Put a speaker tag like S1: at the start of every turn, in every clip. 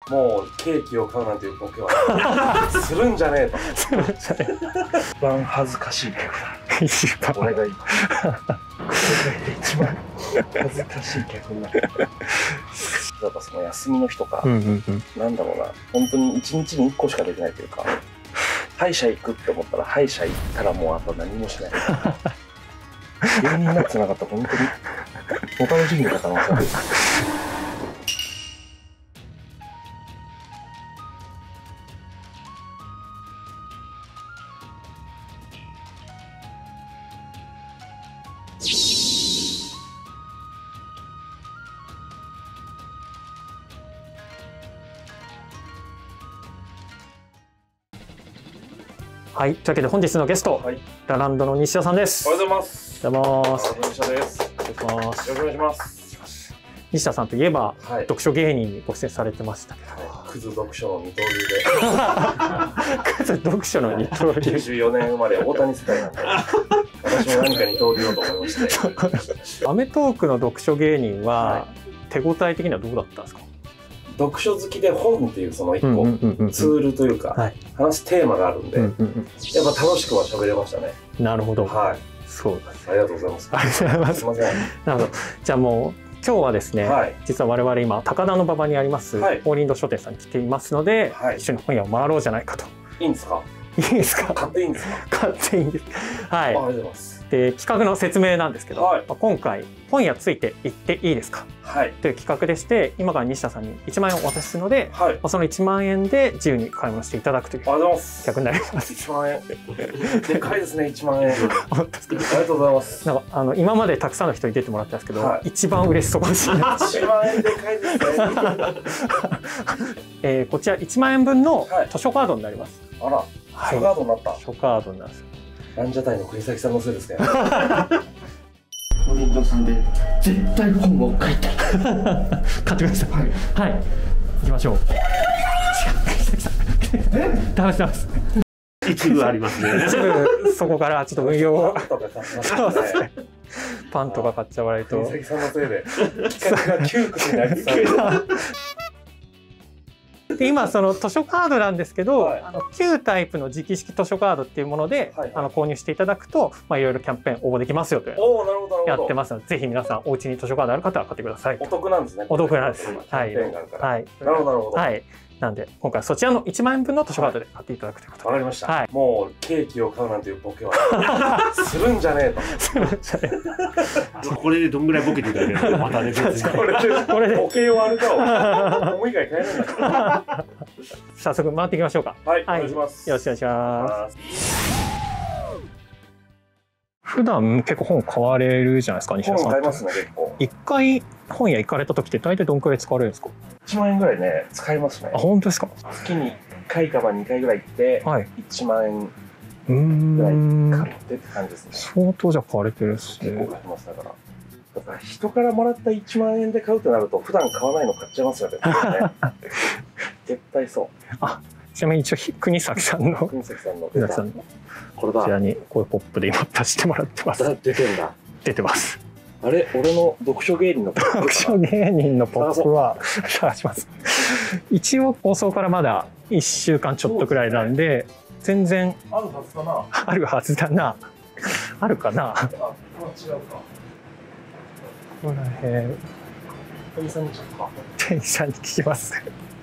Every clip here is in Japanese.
S1: もうケーキを買うなんていうボケはするんじゃねえと。一番恥ずかしい客だ。俺が今一番恥ずかしい客になってる。やっぱその休みの日とか、なんだろうな、本当に一日に1個しかできないというか、歯医者行くって思ったら歯医者行ったらもうあと何もしない。芸人になってなかったら本当に他の時期の方の話です。
S2: はい、というわけで本日のゲスト、
S1: はい、
S2: ラランドの西田さんです。
S1: おはようございます。
S2: おはようございます。
S1: 西田です。
S2: よろしくお願いします。
S1: よろしくお願いします。
S2: 西田さんといえば、
S1: はい、
S2: 読書芸人にご出演されてましたけど、
S1: クズ読書の二刀流で。
S2: クズ読書の二刀流。
S1: 94年生まれ大谷世代なんで、私も何か二刀流だと思いまして。
S2: アメトークの読書芸人は、手応え的にはどうだったんですか？
S1: 読書好きで本っていうその一個ツールというか話すテーマがあるんで、やっぱ楽しくは喋れましたね。
S2: なるほど。
S1: はい。
S2: そうです。
S1: ありがとうございます。
S2: ありがとうございます。
S1: すみません。
S2: なるほど。じゃあもう今日はですね、実は我々今高田馬場にありますホーリンド書店さんに来ていますので、一緒に本屋を回ろうじゃないかと。
S1: いいんですか？
S2: いいですか？
S1: 買っていいんですか？
S2: 買っていいんです。はい。
S1: ありがとうございます。
S2: で企画の説明なんですけど、今回本屋ついて行っていいですか、という企画でして、今から西田さんに1万円をお渡しするので、その1万円で自由に買い物していただくという企画になります。
S1: 1万円でかいですね。1万円ありがとうございます。
S2: なんか今までたくさんの人に出てもらったんですけど、一番嬉しそうかもしれない。
S1: 1万円でかいですね。
S2: こちら1万円分の図書カードになります。
S1: あら、図書カードになった。
S2: 図書カードになるんですよ。
S1: ランジャタイの栗崎さんのせいですね。
S3: ホリンドさんで絶対本を買いたい。
S2: 買ってください。はい。行きましょう。ダメです。
S3: 一部ありますね。
S2: 一部そこからちょっと運用を。パンとか買っちゃわないと。
S1: 栗崎さんのせいで企画が窮屈になりつつある。
S2: で今その図書カードなんですけど、旧タイプの直式図書カードっていうもので購入していただくと、いろいろキャンペーン応募できますよというやってますので、ぜひ皆さんお家に図書カードある方は買ってください。
S1: お得なんですね。
S2: お得なんです。
S1: はい。なるほどなるほど。
S2: はい。なんで今回そちらの1万円分の図書カードで買っていただくということで。
S1: わかりました。もうケーキを買うなんていうボケはするんじゃねえと。
S3: これでどんぐらいボケていただけるかまたね。
S1: これでボケようあるかを。もう以外買えないんだから。
S2: 早速回っていきましょうか。
S1: はい。お願いします。
S2: よろしくお願いします。普段結構本買われるじゃないですか、西田さん。
S1: 本買いますね、結構。
S2: 一回本屋行かれた時って大体どんくらい使われるんですか
S1: ？1万円ぐらいね、使いますね。
S2: あ、本当ですか？
S1: 月に1回か2回ぐらい行って、1万円ぐらい買ってって感じですね。
S2: 相当じゃ買われてるっすね。
S1: 結構買います。だから人からもらった1万円で買うとなると、普段買わないの買っちゃいますよね。絶対そう。
S2: あ、ちなみに一応国崎さんの
S1: 国崎さんの
S3: これだ。
S2: こちらにこういうポップで今出してもらってます。
S1: 出てんだ。
S2: 出てます。
S1: あれ、俺の読書芸人のポップ。
S2: 読書芸人のポップは探します。一応放送からまだ1週間ちょっとくらいなんで、全然
S1: あるはずかな。
S2: あるはずだな。あるかな。
S1: 違うか。
S2: この辺。
S1: 店員さんに聞くか。
S2: 店員さんに聞きます。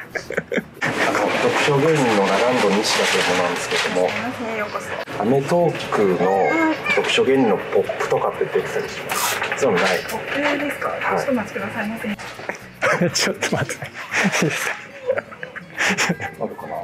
S1: 読書芸人のラランド西田というものなんですけども、アメトークの読書芸人のポップとかって出てたりします？そういうのない？
S4: ポップですか？ちょっとお待ちくださいませ。
S2: ちょっと待って。
S1: あるかな。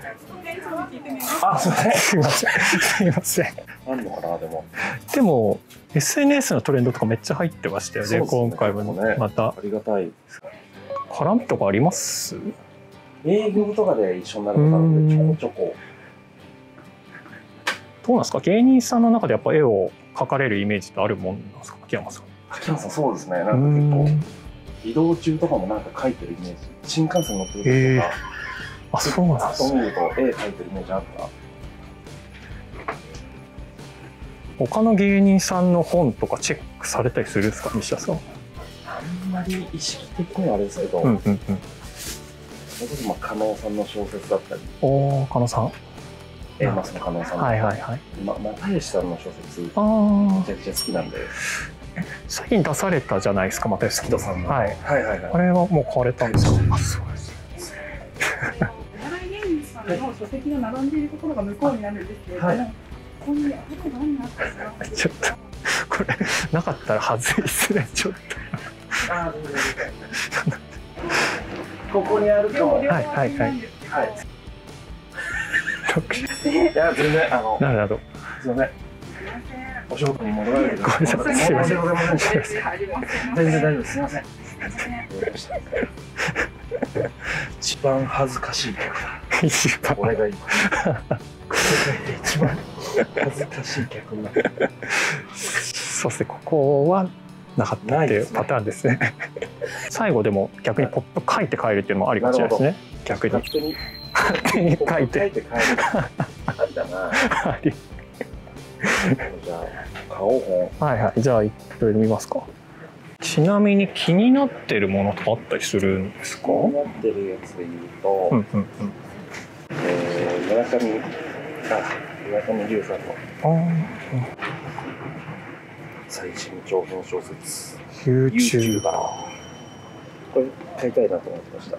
S1: あ、
S2: すみません。すみません。
S1: あるのかな、でも。
S2: でも SNS のトレンドとかめっちゃ入ってましたよね。今回もね。また。
S1: ありがたい。
S2: 絡みとかあります？
S1: 営業とかで一緒になることあるんで、ちょこちょこ。
S2: どうなんですか？芸人さんの中でやっぱ絵を描かれるイメージってあるもんなんですか？秋山さん。
S1: 秋山さん、そうですね。なんか結構移動中とかもなんか描いてるイメージ。新幹線乗ってる時とか。
S2: あ、そうなんですね。
S1: 後見ると絵描いてるイメージあった。
S2: 他の芸人さんの本とかチェックされたりするんですか、西田さん？
S1: あんまり意識的にはあれですけど、 それこそ加納さんの小説だったり。
S2: おお、加納さん。
S1: マスの加納さん。
S2: はいはいはい。
S1: 又吉さんの小説。めちゃくちゃ好きなんで。
S2: 最近出されたじゃないですか、又吉さんの。はい
S1: はいはいはい。
S2: あれはもう買われたんですか。あ、そうです。
S4: お笑い芸人さんの書籍が並んでいるところが向こうになるんですけれども、ここにあと何があったか。
S2: ちょっとこれなかったらはずいですね。ちょっと。
S1: ここにあるかも。
S2: はいはいはい。はい。
S1: いや全然
S2: なるほど。
S1: すみません。お仕事に戻られる。
S2: ごめんなさい。すみません。
S1: 全然大丈夫です。すみません。一番恥ずかしい曲だ。
S2: 一番。
S1: 俺が今。一番恥ずかしい曲になった。
S2: そうですね。ここはなかったっていうパターンですね。最後でも逆にポップ書いて帰るっていうのもありかもしれないですね。逆に。
S1: 勝
S2: 手に書いて。
S1: 帰る。ありだな。じゃあ買おう本。
S2: はいはい。じゃあいろいろ見ますか。ちなみに気になってるものとかあったりするんですか？気
S1: になってるやつで言うと、村上龍さんの最新長編小説 YouTuber。これ買いたいなと思ってました。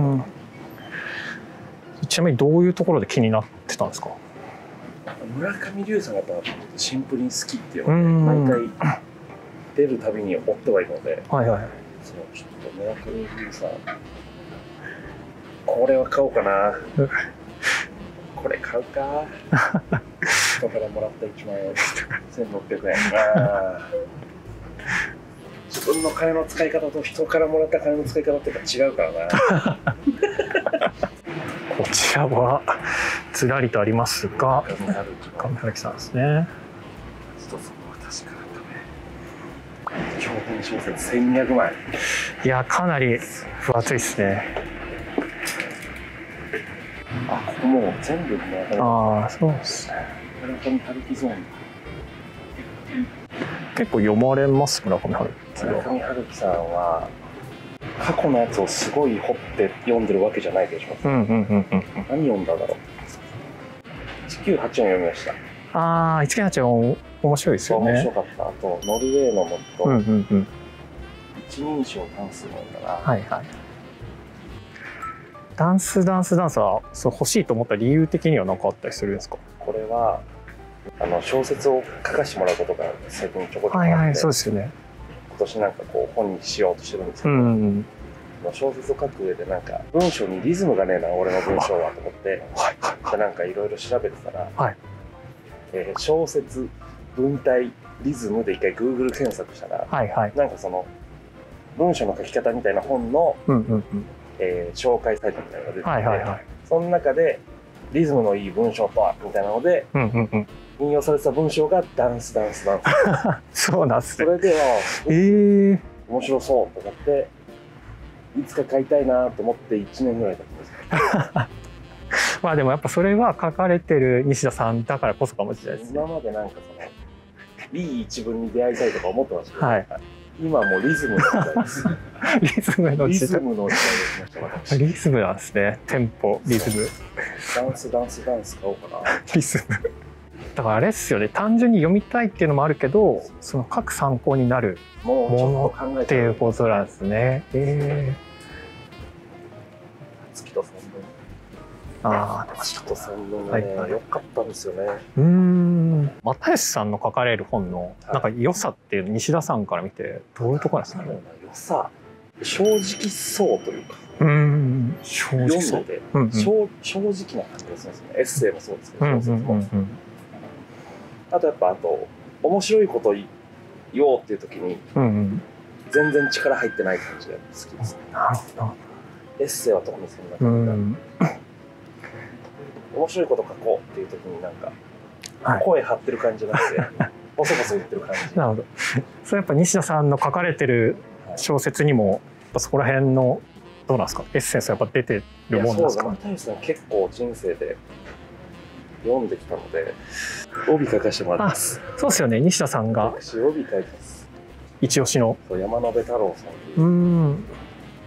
S2: ちなみにどういうところで気になってたんですか？
S1: 村上龍さんがシンプルに好きっていうので毎回出るたびに追ってはいるので、
S2: はいはい、
S1: そのちょっと村上龍さんこれは買おうかな。これ買うか。人からもらった1万円1600円。自分の金の使い方と人からもらった金の使い方って違うからな。
S2: こちらはずらりとありますが、上春樹さんですね。
S1: 一つの私から長編小説1200枚。
S2: いやかなり分厚いですね。
S1: あ、ここもう全部村上。
S2: ああ、そうですね。
S1: 村上春樹ゾーン。
S2: 結構読まれます村上春樹。
S1: 村上春樹さんは過去のやつをすごい掘って読んでるわけじゃないでしょ。何読んだだろう。1984読みました。
S2: ああ、1984面白いですよね。
S1: 面白かった。あとノルウェーのもっと一人称ダンスのんだな。
S2: はいはい。ダンスはそう欲しいと思った理由的には何かあったりするんですか？
S1: これは小説を書かせてもらうことが最近ちょこちょこあって、
S2: はいはい、そうですよね。
S1: 今年なんかこう本にしようとしてるんですけど、小説を書く上でなんか文章にリズムがねえな俺の文章はと思って、でなんかいろいろ調べてたら、小説文体リズムで一回 Google 検索したら、なんかその文章の書き方みたいな本の紹介サイトみたいなのが出てて、その中でリズムのいい文章とはみたいなので引用されてた文章がダンス。
S2: そうなんですね。
S1: それでは面白そうと思っていつか書いたいなと思って1年ぐらい経ったんです
S2: まあでもやっぱそれは書かれてる西田さんだからこそかもしれないですね。
S1: 今までなんかそのいい一文に出会いたいとか思ってましたけど、今もうリズムの時代です。
S2: リズムの時代です
S1: ね。
S2: リズムなんですね。テンポ、リズム。
S1: ダンス買おうかな。
S2: リズム。だからあれですよね。単純に読みたいっていうのもあるけど、その書く参考になるものっていうことなんですね。
S1: 月と三分。
S2: ああ、出ました。
S1: 月と三分がね、良かったんですよね。
S2: 又吉さんの書かれる本のなんか良さっていう西田さんから見てどういうところなんですかね。
S1: 良さ、正直そうというか。
S2: 正直そう。
S1: 正直な感じがするんですね。エッセイもそうですけど、小説も。あと面白いこと言おうっていう時に全然力入ってない感じが好きですね。
S2: なるほど。
S1: エッセイは特にそんな感じで、面白いこと書こうっていう時になんか声張ってる感じじゃなくてボソボソ言ってる感じ。
S2: なるほど。それやっぱ西田さんの書かれてる小説にもそこら辺のどうなんですか、エッセンスやっぱ出てるもんですか？
S1: 又吉さん結構人生で読んできたので帯書かせてもらってます。
S2: そうですよね。西田さんが
S1: 私帯書いてます。
S2: 一押しの
S1: 山野辺太郎さんっていう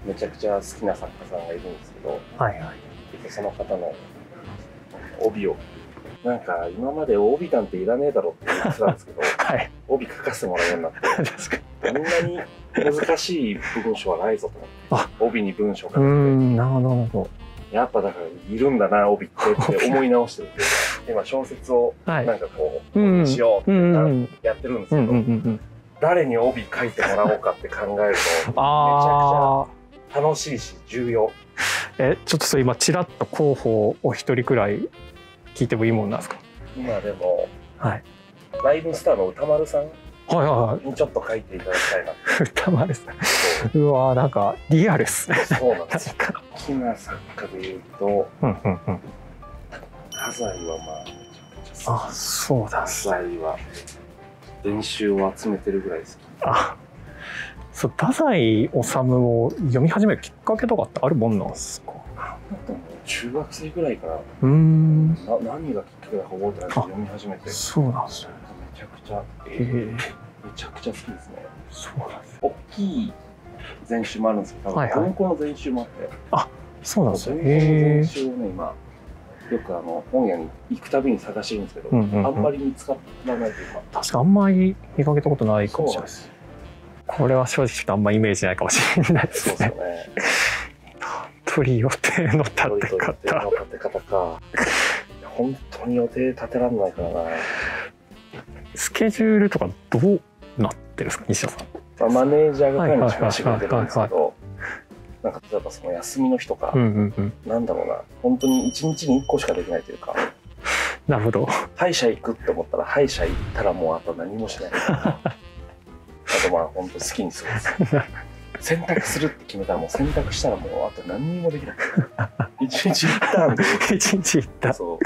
S1: めちゃくちゃ好きな作家さんがいるんですけど、その方の帯をなんか今まで帯なんていらねえだろって言ってたんですけど、帯書かせてもらうようになってこんなに難しい文章はないぞと思って帯に文章書くって。
S2: なるほどなるほど。
S1: やっぱだからいるんだな帯って思い直してるんで今小説をなんかこうしようってやってるんですけど、誰に帯書いてもらおうかって考えるとめちゃくちゃ楽しいし重要。
S2: ちょっとそれ今ちらっと候補を一人くらい聞いてもいいもんなんですか？
S1: 今でもライブスターの歌丸さんにちょっと書いていただきたいな。
S2: 歌丸さん、うわなんかリアルっすね。
S1: そうなんです。好きな作家でいうと太宰はまあめちゃくちゃ好き。
S2: そうだ。
S1: 太宰は伝習を集めてるぐらい好き。
S2: そう、太宰治を読み始めるきっかけとかってあるもんなんですか？
S1: 中学生ぐらいから何がきっかけだか覚えてないけど読み始めて。そうなんですよ。めちゃくちゃ好きですね。そうなんです。大きい全集もあるんですけど、文庫の全集もあって。そうなんですよ。文庫の全集をね今よく本屋に行くたびに探してるんですけど、あんまり見つからないというか。確かあんまり見かけたことないかもしれないです。これは正直ちょっとあんまイメージないかもしれないですね。そうですね。鳥予定の立て方か。本当に予定立てられないからな。スケジュールとかどうなってるんですか、西田さん？マネージャーが管理してくれてるんですけど、なんか例えばその休みの日とか、なんだろうな、本当に1日に1個しかできないというか。なるほど。歯医者行くって思ったら歯医者行ったらもうあと何もしない。あとまあ本当好きに過ごす。洗濯するって決めたらもう洗濯したらもうあと何にもできない。一日一旦で。一日一旦。そう。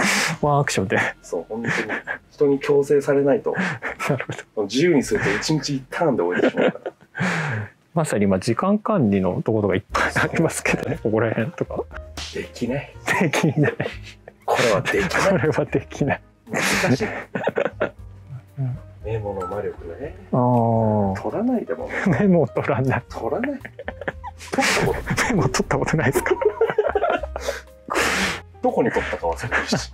S1: ワンアクションで。そう、本当に人に強制されないと。なるほど。自由にすると一日一旦で終えてしまうから。まさに今時間管理のところがいっぱいありますけどね。ここら辺とか。できない。できない。これはできない。これはできない。難しい。メモの魔力ね。取らないでもメモ取らない。取らない。メモ取ったことないですか？どこに取ったか忘れてるし。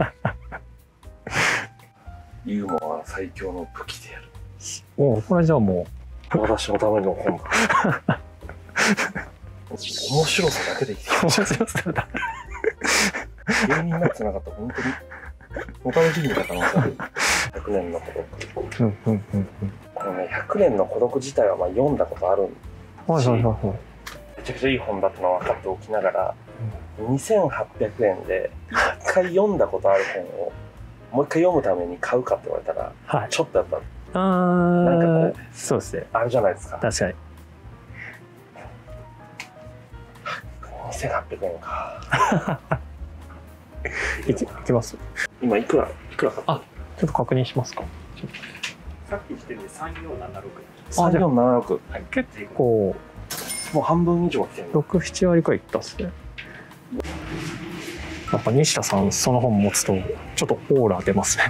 S1: ユーモアは最強の武器でやる。これじゃあもう私のための本だ。面白さだけで生きてきました。面白さだ。芸人になってなかったら本当に他の時期に可能性ある。100年の孤独。このね、100年の孤独自体はまあ読んだことあるし、めちゃくちゃいい本だってのは分かっておきながら、2800円で1回読んだことある本をもう一回読むために買うかって言われたら、ちょっとやっぱなんかこう、そうですね、あるじゃないですか。確かに。2800円か。いきます。今いくらか。ちょっと確認しますか。さっき来てるんで3476。3476。結構もう半分以上来てる。6、7割くらいいったっすね。やっぱ西田さんその本持つとちょっとオーラ出ますね。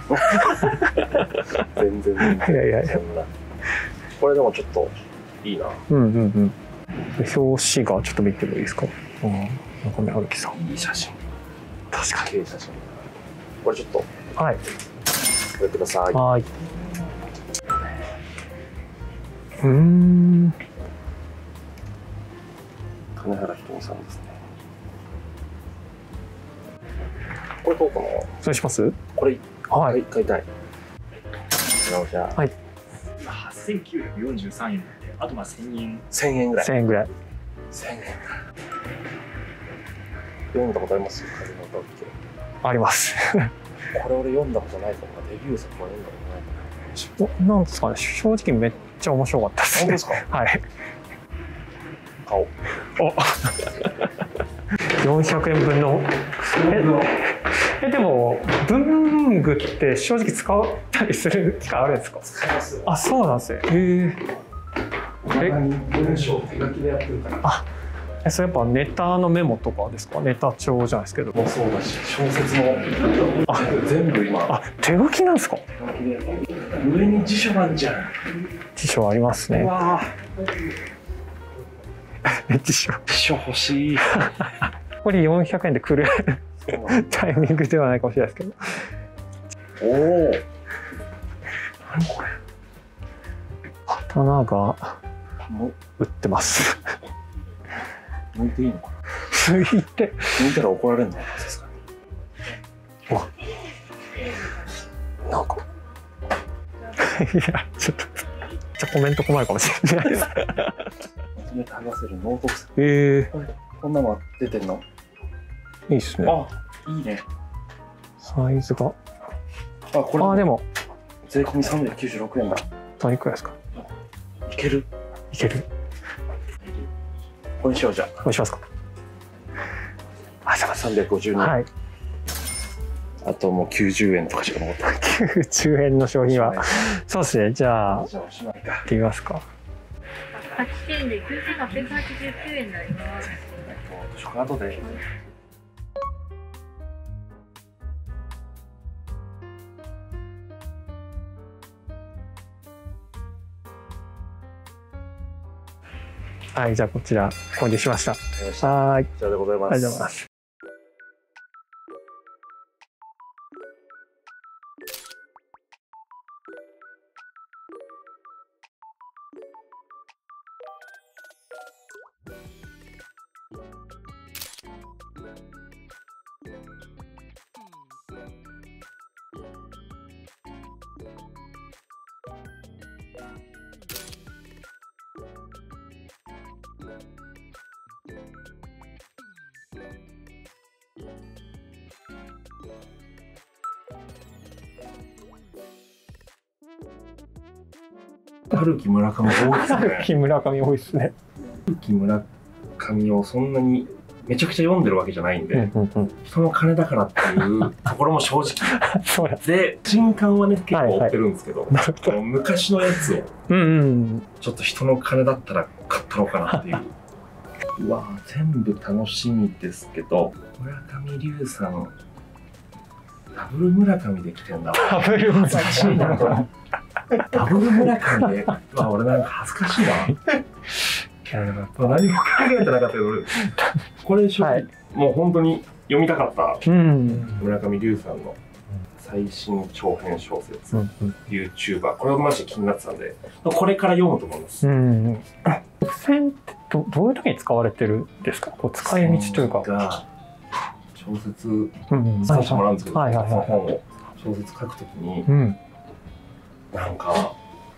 S1: 全然。いや。これでもちょっといいな。表紙がちょっと見てもいいですか。中目春樹さん。いい写真。確かに。写真。これちょっと。はい。これください。はい。金原ひとみさんですね。これどうかな。そうします。これ。はい。買いたい。じゃあ。はい。今8943円で、あとまあ1000円。1000円ぐらい。1000円ぐらい。1000円。読んだことあります？風の歌って。あります。これ俺読んだことないかも。デビュー作は読んだことないかな。なんですかね。正直めっちゃ面白かったですね。本当ですか？はい。買おう。お。400円分の。でも文具って正直使ったりする機会あるんですか？使います。あ、そうなんですね。文章手書きでやってるから。それやっぱネタのメモとかですか？ネタ帳じゃないですけど。そうだし、小説も全部今。手書きなんですか？上に辞書なんじゃん。辞書ありますね。
S2: 辞書。
S1: 辞書欲しい。
S2: これ400円で来るタイミングではないかもしれないですけど。おお。何これ。刀が売ってます。
S1: 抜いていいのかな。
S2: 抜いて。
S1: 抜いたら怒られるのかな。
S2: なんか。いや、ちょっと。じゃコメント困るかもしれないです。
S1: まとめて剥がせるノートです。こんなの出てんの？
S2: いいっすね。
S1: あ、いいね。
S2: サイズが。
S1: あ、これ。
S2: あ、でも。
S1: 税込み396円だ。
S2: 何くらいですか。
S1: いける。
S2: いける。
S1: これにしようじゃあ。
S2: これしますか。
S1: あ、352円。はい。あともう90円とかしか残ってない。
S2: 90円の商品は。そうですね。じゃあ。
S1: じゃあおしまいか。
S2: 行ってみますか。
S5: 8点で9889円になります。
S1: 図書カードで。
S2: はい、じゃあこちら購入しました。
S1: はい。こちらでございます。
S2: ありがとうございます。
S1: 春樹村上多いですね。
S2: 春樹村上多いですね。
S1: 春樹村上をそんなにめちゃくちゃ読んでるわけじゃないんで、人の金だからっていうところも正直。
S2: そう
S1: で、新刊はね、結構追ってるんですけど、昔のやつを、ちょっと人の金だったら買ったのかなっていう。うわぁ、全部楽しみですけど、村上龍さん、ダブル村上で来てんだ。
S2: ダブル村
S1: 上。しいな、これ。ダブル村上で、俺なんか恥ずかしいな。何も考えてなかったけど、俺、これ正直、もう本当に読みたかった、村上龍さんの最新長編小説、YouTuber、これをマジで気になってたんで、これから読むと思います。
S2: 付箋ってどういう時に使われてるんですか？こう使い道というか。
S1: 小説使わせてもらうんですけど、その本を小説書くときに、なんか、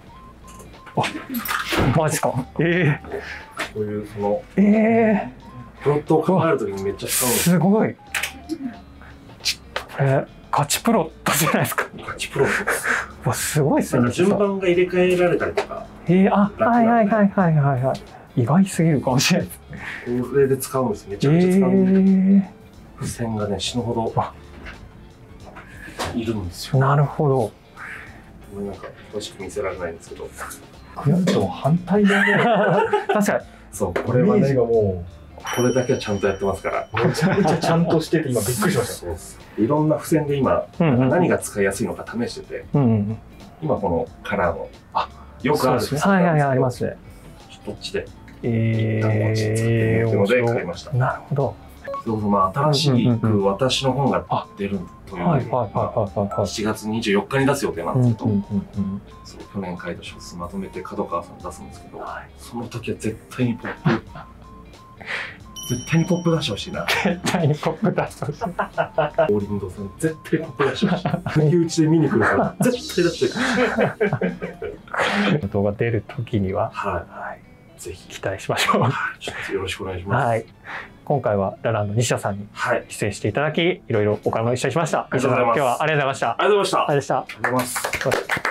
S2: マジか。こ
S1: ういうその、プロットを考えるときにめっちゃ使うんです。
S2: すごい。ちょっとこれガチプロットじゃないですか。
S1: ガチプロットです。
S2: わ、すごいですね。
S1: 順番が入れ替えられたりとか。
S2: 意外すぎるかもしれないです。
S1: これで使うんです。めちゃくちゃ使うんで。付箋がね、死ぬほどいるんですよ。
S2: なるほど。
S1: これなんか詳しく見せられないんですけど。
S3: クラウド反対だね。
S2: 確かに。
S1: そう、これはね、これだけはちゃんとやってますから。
S3: めちゃめちゃちゃんとしてて、今びっくりしました。
S1: そうです。いろんな付箋で今、何が使いやすいのか試してて、今このカラーの、よくある付箋なんですけど、
S2: ありますね。
S1: どっちで、一旦こっち使ってみようというので買いました。
S2: なるほど。
S1: 新しく私の本が出るという7月24日に出す予定なんですけど、去年書いた小説まとめて角川さん出すんですけど、その時は絶対にポップ出してほしいな。
S2: 絶対にポップ出してほしい。
S1: 王林堂さん絶対ポップ出してほしい。釘打ちで見に来るから絶対出してほしい。
S2: 動画出る時には、ぜひ期待しましょう。
S1: ちょっとよろしくお願いします。
S2: 今回はラランド西田さんに出演していただき、いろいろお買い物一緒にしました。
S1: ありがとうございます。
S2: 今日はありがとうございました。
S1: ありがとうございました。
S2: ありがとうございました。